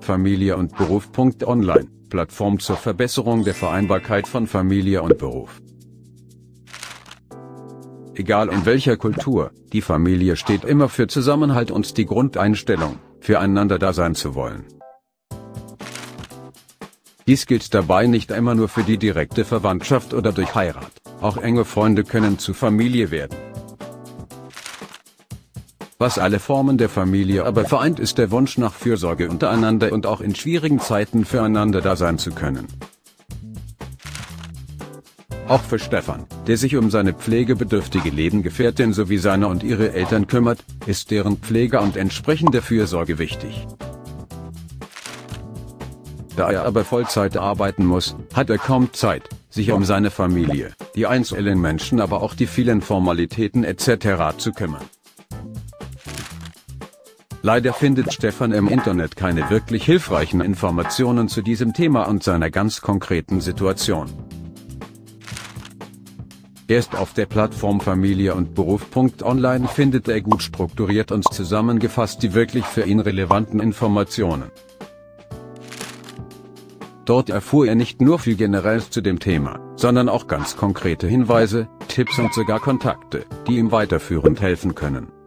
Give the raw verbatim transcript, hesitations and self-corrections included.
Familie und Beruf Punkt online, Plattform zur Verbesserung der Vereinbarkeit von Familie und Beruf. Egal in welcher Kultur, die Familie steht immer für Zusammenhalt und die Grundeinstellung, füreinander da sein zu wollen. Dies gilt dabei nicht immer nur für die direkte Verwandtschaft oder durch Heirat, auch enge Freunde können zu Familie werden. Was alle Formen der Familie aber vereint, ist der Wunsch nach Fürsorge untereinander und auch in schwierigen Zeiten füreinander da sein zu können. Auch für Stefan, der sich um seine pflegebedürftige Lebensgefährtin sowie seine und ihre Eltern kümmert, ist deren Pflege und entsprechende Fürsorge wichtig. Da er aber Vollzeit arbeiten muss, hat er kaum Zeit, sich um seine Familie, die einzelnen Menschen, aber auch die vielen Formalitäten et cetera zu kümmern. Leider findet Stefan im Internet keine wirklich hilfreichen Informationen zu diesem Thema und seiner ganz konkreten Situation. Erst auf der Plattform Familie und Beruf Punkt online findet er gut strukturiert und zusammengefasst die wirklich für ihn relevanten Informationen. Dort erfuhr er nicht nur viel Generelles zu dem Thema, sondern auch ganz konkrete Hinweise, Tipps und sogar Kontakte, die ihm weiterführend helfen können.